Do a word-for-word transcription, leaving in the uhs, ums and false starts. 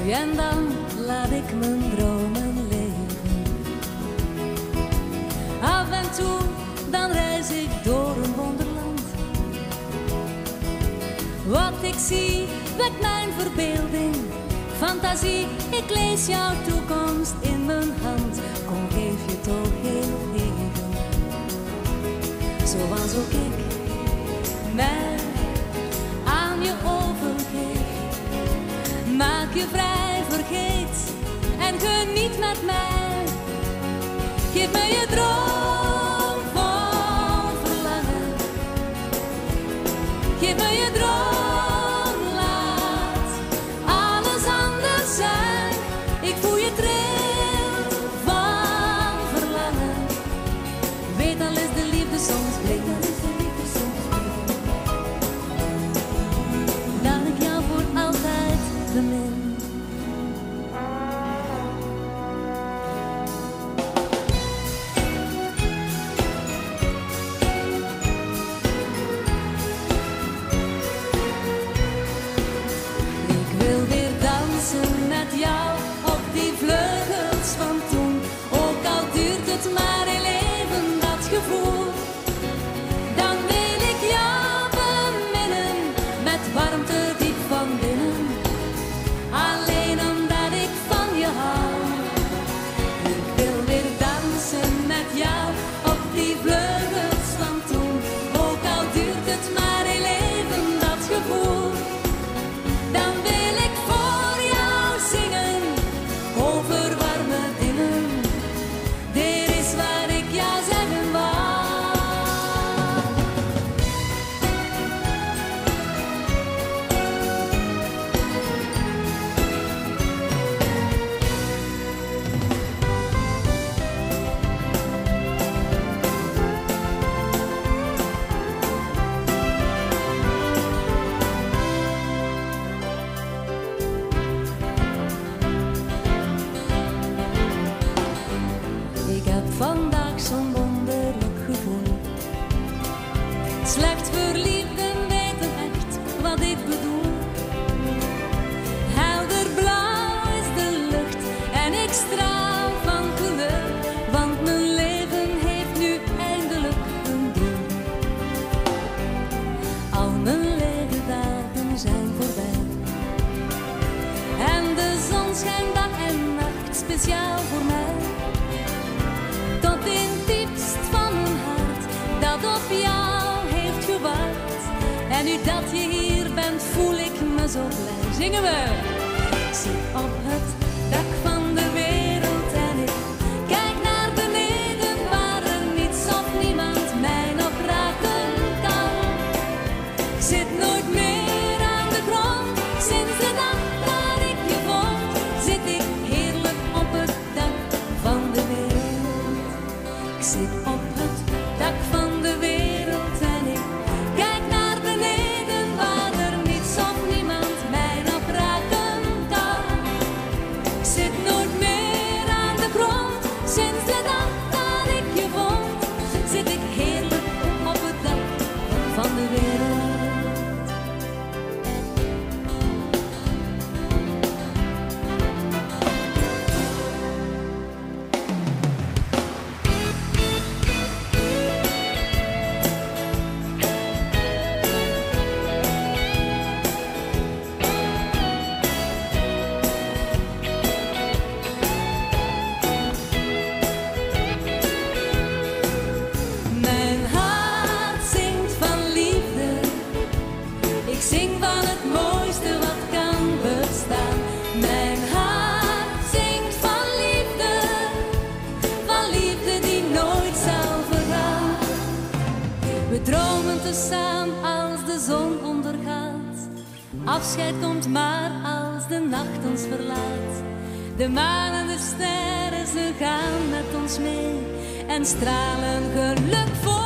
Nu en dan laat ik mijn dromen leven. Af en toe dan reis ik door een wonderland. Wat ik zie wekt mijn verbeelding, fantasie. Ik lees jouw toekomst in mijn hand. Kom, geef je toch heel even, zoals ook ik mij aan je overgeef. Maak je vrij, vergeet en geniet met mij. Geef me je droom vol verlangen. Geef me je droom, laat alles anders zijn. Ik voel je trilt van verlangen. Weet al is de liefde soms blind. Dat ik jou voor altijd bemin. Ik wil weer dansen met jou op die vleugels van toen. Ook al duurt het maar heel even, dat gevoel. Dan wil ik jou beminnen met warmte diep van binnen. Alleen omdat ik van je hou. Ik wil weer dansen met jou op die vleugels van toen. Ook al duurt het maar heel even, dat gevoel. Dan wil ik voor jou zingen over warme dingen. Dit is wat ik jou zeggen wou. Ik heb vandaag zo'n wonderlijk gevoel. Slecht verliefden weten echt wat ik bedoel. Helder blauw is de lucht en ik straal van geluk. Want mijn leven heeft nu eindelijk een doel. Al mijn lege dagen zijn voorbij. En de zon schijnt dag en nacht speciaal voor mij. Tot in het diepst van mijn hart, dat op jou heeft gewacht. En nu dat je hier bent, voel ik me zo blij. Zingen we! Ik zit op het dak van de wereld en ik kijk naar beneden, waar er niets of niemand mij nog raken kan. Ik zit nooit meer aan de grond, sinds de dag dat ik je vond, zit ik heerlijk op het dak van de wereld. Ik zit op het dak van de wereld en ik kijk naar beneden, waar er niets of niemand mij nog raken kan. Ik zit nooit meer aan de grond, sinds de dag dat ik je vond, zit ik heerlijk op het dak van de wereld. Mijn hart zingt van liefde. Ik zing van het mooiste wat kan bestaan. Mijn hart zingt van liefde, van liefde die nooit zal vergaan. We dromen te samen als de zon ondergaat. Afscheid komt maar als de nacht ons verlaat. De maan en de sterren, ze gaan met ons mee en stralen geluk voor